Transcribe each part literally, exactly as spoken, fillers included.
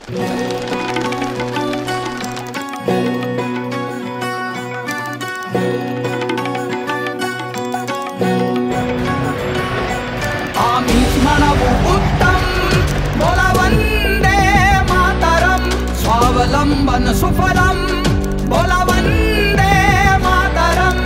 आम्हीच म्हणू उत्तम, बोला वंदे मातरम. स्वावलंबन सुफलम, बोला वंदे मातरम.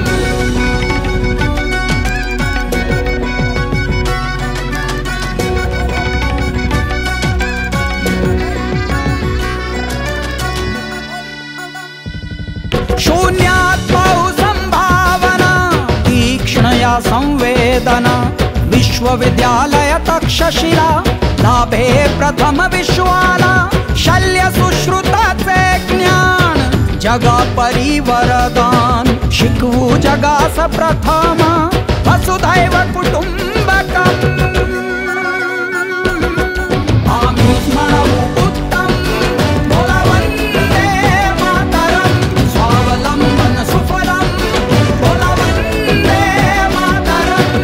शून्यात पाहू संभावना, तीक्ष्ण या संवेदना. विश्वविद्यालय तक्षशिला, लाभे प्रथम विश्वाला. शल्य सुश्रुताचे ज्ञान, जगा परिवरदान. शिकवू जगास प्रथम, वसुधैव कुटुंबकम. आम्हीच म्हणू उत्तम, बोला वंदे मातरम. स्वावलंबन सुफलम, बोला वंदे मातरम.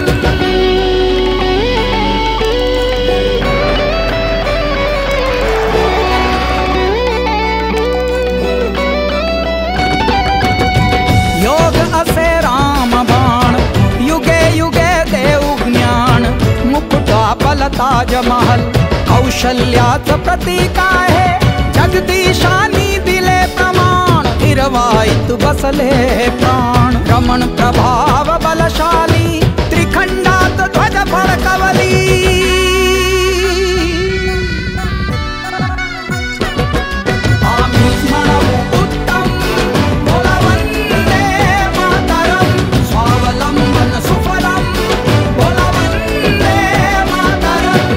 योग असे रामबाण, युगे युगे देव ज्ञान. मुकुटा पलताज महल, कौशल्याच प्रतीक आहे. जगदीशानी दिले प्रमाण, हिरवाईत बसले प्राण. रमण प्रभाव बलशाली, त्रिखंडात ध्वज फडकवली. आम्हीच म्हणू उत्तम, बोला वंदे मातरम. स्वावलंबन सुफलम, बोला वंदे मातरम.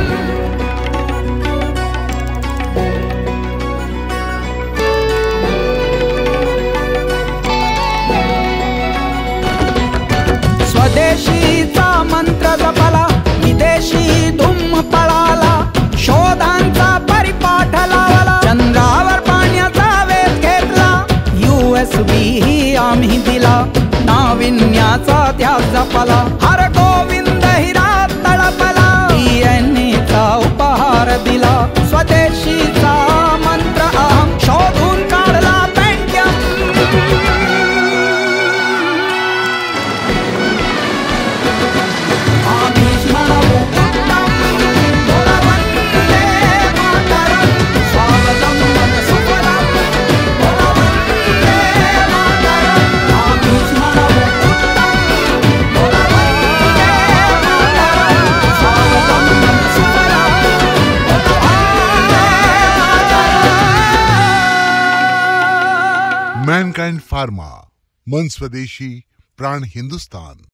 स्वदेशीचा मंत्र जपला, विदेशी धुम पळाला. शोधांचा परिपाठ लावला, चंद्रावर पाण्याचा वेध घेतला. यूएसबी ही आम्ही दिला, नाविन्याचा ध्यास जपला. हर गोविंद हिरा तळपला, डीएनएचा उपहार दिला. स्वदेशीचा मंत्र अहम, शोधून काढला पेंटियम. आम्हीच म्हणू उत्तम, बोला वंदे मातरम. स्वावलंबन सुफलम, बोला वंदे मातरम. आम्हीच म्हणू उत्तम, बोला वंदे मातरम. स्वावलंबन सुफलम, बोला वंदे मातरम. मैनकाइंड फार्मा, मन स्वदेशी, प्राण हिंदुस्तान.